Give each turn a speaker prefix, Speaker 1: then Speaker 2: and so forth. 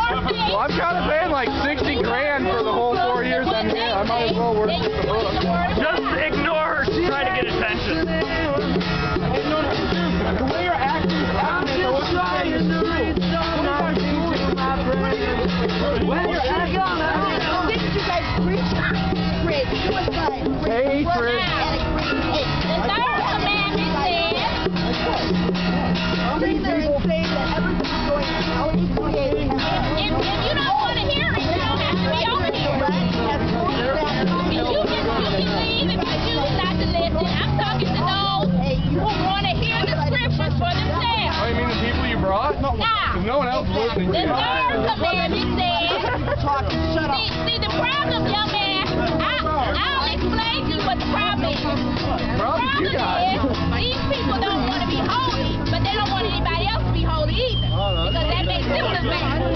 Speaker 1: Well, I'm kind of paying like 60 grand for the whole 4 years I'm here. I might as well work with the book.
Speaker 2: Just ignore her trying to get attention.
Speaker 1: The way you're acting is acting. What's trying to do? When you're acting,
Speaker 3: didn't you guys preach suicide?
Speaker 1: hatred.
Speaker 4: The third commandment says,
Speaker 3: How many people say that everything's going how he created
Speaker 4: if you don't want to hear it, you don't have to be over here. You can leave if you choose not to listen. I'm talking to those who want to hear the scriptures for themselves.
Speaker 1: Oh, you mean the people you brought?
Speaker 4: Now,
Speaker 1: Because no one else is listening to
Speaker 4: the
Speaker 1: you.
Speaker 4: third commandment says,
Speaker 3: Shut up.
Speaker 4: see the problem, young man, I'll explain to you what the problem is. The
Speaker 1: Problem you got.
Speaker 4: is, these people don't want to be holy, but they don't want anybody else to be holy either. Because that makes them look bad.